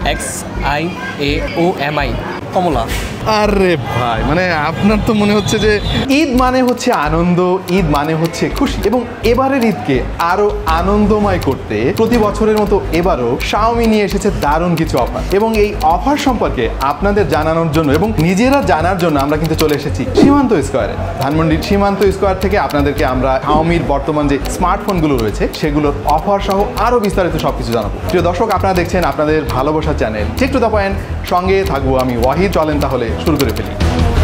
XIAOMI কমলা। আরে ভাই, মানে আপনার তো মনে হচ্ছে যে ঈদ মানে হচ্ছে আনন্দ, ঈদ মানে হচ্ছে খুশি, এবং এবারের ঈদকে আরো আনন্দময় করতে প্রতি বছরের মতো এবারও Xiaomi নিয়ে এসেছে দারুণ কিছু অফার। এবং এই অফার সম্পর্কে আপনাদের জানানোর জন্য এবং নিজেরা জানার জন্য আমরা কিন্তু চলে এসেছি সীমান্ত স্কোয়ারে। ধানমন্ডির সীমান্ত স্কোয়ার থেকে আপনাদেরকে আমরা Xiaomiর বর্তমান যে স্মার্টফোনগুলো রয়েছে সেগুলোর অফার সহ আরো বিস্তারিত সবকিছু জানাবো। প্রিয় দর্শক, আপনারা দেখছেন আপনাদের ভালোবাসার চ্যানেল ঠিক টু দ্য পয়েন্ট, সঙ্গে থাকবো আমি ওয়াহিদ। চলেন তাহলে শুরু করে ফেলি।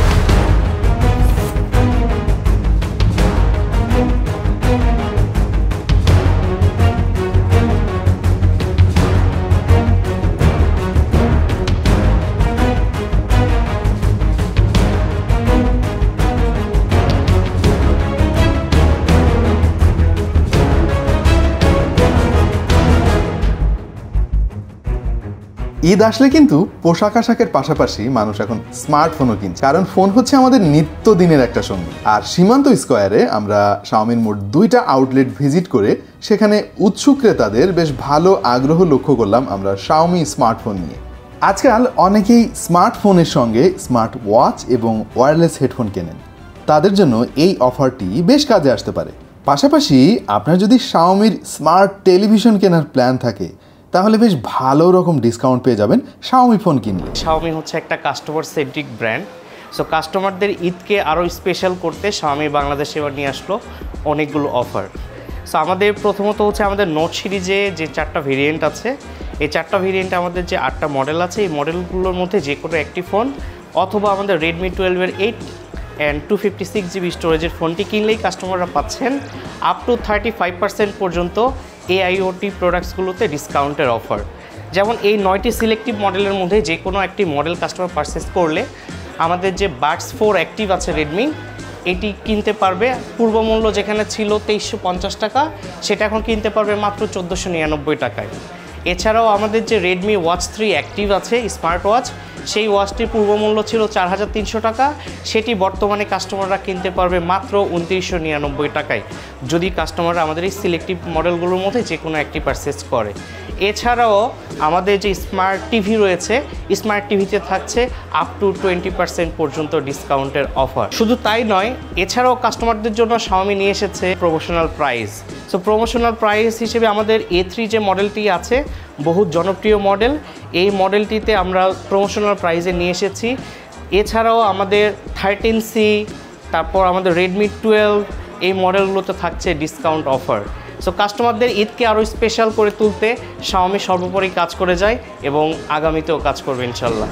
ঈদ আসলে কিন্তু পোশাক আশাকের পাশাপাশি মানুষ এখন স্মার্টফোনও কিনছে, কারণ ফোন হচ্ছে আমাদের নিত্যদিনের একটা সঙ্গী। আর সীমান্ত স্কোয়ারে আমরা Xiaomiর মোট 2টা আউটলেট ভিজিট করে সেখানে উৎসুক ক্রেতাদের বেশ ভালো আগ্রহ লক্ষ্য করলাম আমরা Xiaomi স্মার্টফোন নিয়ে। আজকাল অনেকেই স্মার্টফোনের সঙ্গে স্মার্ট ওয়াচ এবং ওয়্যারলেস হেডফোন কেনেন, তাদের জন্য এই অফারটি বেশ কাজে আসতে পারে। পাশাপাশি আপনার যদি Xiaomiর স্মার্ট টেলিভিশন কেনার প্ল্যান থাকে তাহলে বেশ ভালো রকম ডিসকাউন্ট পেয়ে যাবেন Xiaomi ফোন কিনলে। Xiaomi হচ্ছে একটা কাস্টমার সেন্ট্রিক ব্র্যান্ড। সো কাস্টমারদের ঈদকে আরও স্পেশাল করতে Xiaomi বাংলাদেশে এবার নিয়ে আসলো অনেকগুলো অফার। সো আমাদের প্রথমত হচ্ছে আমাদের নোট সিরিজে যে 4টা ভেরিয়েন্ট আছে, এই 4টা ভেরিয়েন্টে আমাদের যে 8টা মডেল আছে, এই মডেলগুলোর মধ্যে যে কোনো একটি ফোন অথবা আমাদের Redmi 12-এর 8 অ্যান্ড 256GB স্টোরেজের ফোনটি কিনলেই কাস্টমাররা পাচ্ছেন আপ টু 35% পর্যন্ত AIoT প্রোডাক্টসগুলোতে ডিসকাউন্টের অফার। যেমন এই 9টি সিলেক্টিভ মডেলের মধ্যে যে কোনো একটি মডেল কাস্টমার পারচেস করলে আমাদের যে বাডস 4 অ্যাক্টিভ আছে রেডমি, এটি কিনতে পারবে পূর্ব মূল্য যেখানে ছিল 2350 টাকা, সেটা এখন কিনতে পারবে মাত্র 1499 টাকায়। এছাড়াও আমাদের যে রেডমি ওয়াচ 3 অ্যাক্টিভ আছে স্মার্ট ওয়াচ, সেই ওয়াচটির পূর্ব মূল্য ছিল 4300 টাকা, সেটি বর্তমানে কাস্টমাররা কিনতে পারবে মাত্র 2999 টাকায় যদি কাস্টমাররা আমাদের এই সিলেক্টিভ মডেলগুলোর মধ্যে যে কোনো একটি পারচেস করে। এছাড়াও আমাদের যে স্মার্ট টিভি রয়েছে, স্মার্ট টিভিতে থাকছে আপ টু 20% পর্যন্ত ডিসকাউন্টের অফার। শুধু তাই নয়, এছাড়াও কাস্টমারদের জন্য Xiaomi নিয়ে এসেছে promotional price. So promotional price হিসেবে আমাদের A3 যে মডেলটি আছে, বহু জনপ্রিয় মডেল, এই মডেলটিতে আমরা প্রমোশনাল প্রাইসে নিয়ে এসেছি। এছাড়াও আমাদের 13C, তারপর আমাদের Redmi 12, এই মডেলগুলোতে থাকছে ডিসকাউন্ট অফার। সো কাস্টমারদের ঈদকে আরও স্পেশাল করে তুলতে Xiaomi সর্বোপরি কাজ করে যায় এবং আগামীতেও কাজ করবে ইনশাল্লাহ।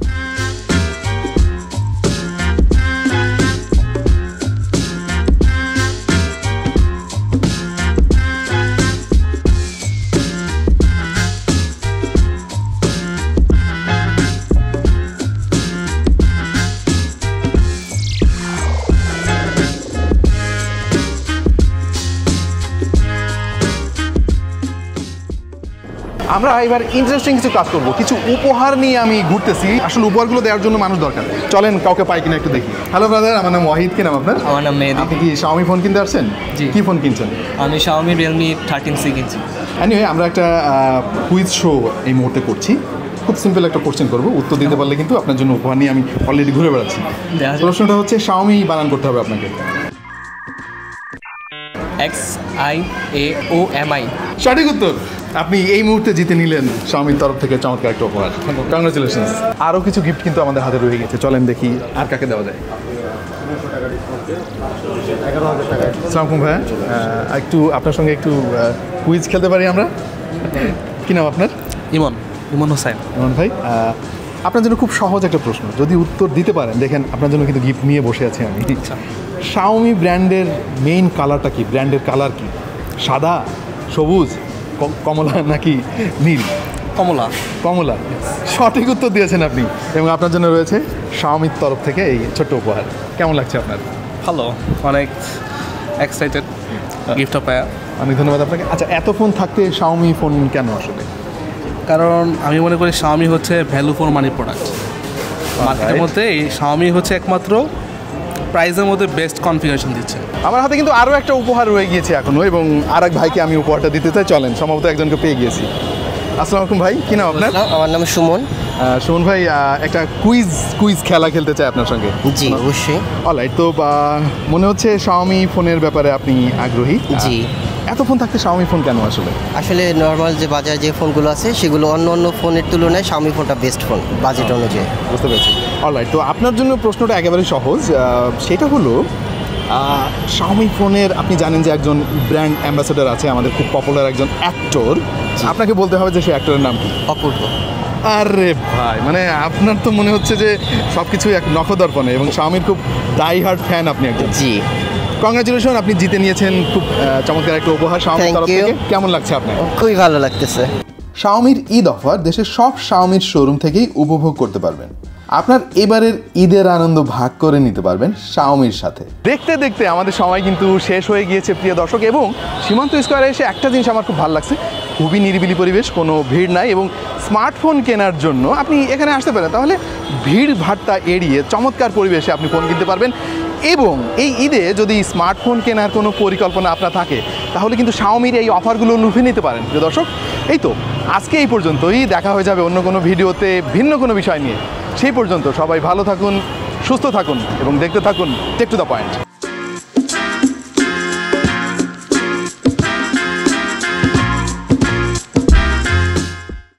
আমরা এবার ইন্টারেস্টিং কিছু কাজ করবো, কিছু উপহার নিয়ে আমি ঘুরতেছি। আসলে উপহারগুলো দেওয়ার জন্য মানুষ দরকার, চলেন কাউকে পাই কিনা একটু দেখি। হ্যালো ব্রাদার, আমার নাম ওয়াহিদ। কি নাম আপনার? আমার নাম মেহেদি। আপনি কি Xiaomi ফোন কিনতে আসছেন? জি। কি ফোন কিনছেন? আমি Xiaomi Realme 13C কিনছি। এনিওয়ে, আমরা একটা কুইজ শো এই মুহূর্তে করছি। খুব সিম্পল একটা কোশ্চেন করবো, উত্তর দিতে পারলে কিন্তু আপনার জন্য উপহার নিয়ে আমি অলরেডি ঘুরে বেড়াচ্ছি। প্রশ্নটা হচ্ছে Xiaomi বানান করতে হবে আপনাকে। XIAOMI। সঠিক উত্তর। আপনি এই মুহূর্তে জিতে নিলেন Xiaomiর তরফ থেকে চমৎকার একটা উপহার। কংগ্রাচুলেশনস। আরও কিছু গিফট কিন্তু আমাদের হাতে রয়ে গেছে, চলেন দেখি আর কাকে দেওয়া যায়। আসসালামু ভাইয়া, একটু আপনার সঙ্গে একটু কুইজ খেলতে পারি আমরা? কি নাম আপনার? ইমন হোসেন। ইমন ভাই, আপনার জন্য খুব সহজ একটা প্রশ্ন, যদি উত্তর দিতে পারেন দেখেন আপনার জন্য কিন্তু গিফট নিয়ে বসে আছি আমি। Xiaomi ব্র্যান্ডের মেইন কালারটা কি? ব্র্যান্ডের কালার কি? সাদা, সবুজ, কমলা নাকি নীল? কমলা। কমলা, সঠিক উত্তর দিয়েছেন আপনি। এবং আপনার জন্য রয়েছে Xiaomiর তরফ থেকে এই ছোট্ট উপহার। কেমন লাগছে আপনার? ভালো, অনেক এক্সাইটেড গিফটটা পাওয়া। অনেক ধন্যবাদ আপনাকে। আচ্ছা, এত ফোন থাকতে Xiaomi ফোন কেন আসলে? কারণ আমি মনে করি Xiaomi হচ্ছে ভ্যালু ফর মানি প্রোডাক্ট। মার্কেটের মধ্যে এই Xiaomi হচ্ছে একমাত্র প্রাইসের মধ্যে বেস্ট কনফিগারেশন দিচ্ছে। আমার হাতে কিন্তু আরও একটা উপহার রয়ে গিয়েছে এখনও, এবং আর এক ভাইকে আমি উপহারটা দিতে চাই। চলেন, সম্ভবত একজনকে পেয়ে গিয়েছি। আসসালামু আলাইকুম ভাই, কি নাম আপনার? আমার নাম সুমন। সুমন ভাই, একটা কুইজ খেলা খেলতে চাই আপনার সঙ্গে। জি অবশ্যই। অলরাইট, তো মনে হচ্ছে Xiaomi ফোনের ব্যাপারে আপনি আগ্রহী। জি। এত ফোন থাকতে Xiaomi ফোন কেন আসলে? আসলে নর্মাল যে বাজার যে ফোনগুলো আছে সেগুলো অন্য ফোনের তুলনায় Xiaomi ফোনটা বেস্ট ফোন বাজেট অনুযায়ী। বুঝতে পেরেছি। অলরাইট, তো আপনার জন্য প্রশ্নটা একেবারে সহজ। সেটা হলো Xiaomi ফোনের, আপনি জানেন যে একজন ব্র্যান্ড অ্যাম্বাসেডর আছে, আমাদের খুব পপুলার একজন অ্যাক্টর। আপনাকে বলতে হবে যে সেই অ্যাক্টরের নাম কি? অপূর্ব। আরে ভাই, মানে আপনার তো মনে হচ্ছে যে সব কিছুই এক নখদর্পণে, এবং Xiaomiর খুব ডাই হার্ড ফ্যান আপনি একজন। জি। কংগ্রাচুলেশন, আপনি জিতে নিয়েছেন খুব চমৎকার একটা উপহার Xiaomiর তরফ থেকে। কেমন লাগছে আপনার? খুবই ভালো লাগতেছে। Xiaomiর ঈদ অফার দেশের সব Xiaomiর শোরুম থেকেই উপভোগ করতে পারবেন। আপনার এবারের ঈদের আনন্দ ভাগ করে নিতে পারবেন Xiaomiর সাথে। দেখতে দেখতে আমাদের সময় কিন্তু শেষ হয়ে গিয়েছে প্রিয় দর্শক, এবং সীমান্ত স্কোয়ারে এসে একটা জিনিস আমার খুব ভালো লাগছে, খুবই নিরিবিলি পরিবেশ, কোনো ভিড় নাই, এবং স্মার্টফোন কেনার জন্য আপনি এখানে আসতে পারেন, তাহলে ভিড় ভাট্টা এড়িয়ে চমৎকার পরিবেশে আপনি ফোন কিনতে পারবেন। এবং এই ঈদে যদি স্মার্টফোন কেনার কোনো পরিকল্পনা আপনার থাকে, তাহলে কিন্তু Xiaomiর এই অফারগুলো লুফে নিতে পারেন প্রিয় দর্শক। এই তো আজকে এই পর্যন্তই, দেখা হয়ে যাবে অন্য কোনো ভিডিওতে ভিন্ন কোনো বিষয় নিয়ে। সেই পর্যন্ত সবাই ভালো থাকুন, সুস্থ থাকুন এবং দেখতে থাকুন টেক টু দ্য পয়েন্ট।